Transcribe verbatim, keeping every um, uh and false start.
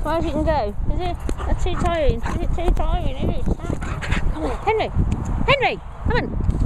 far as you can go. Is it that's too tiring? Is it too tiring? Is it? Come on, Henry! Henry! Come on!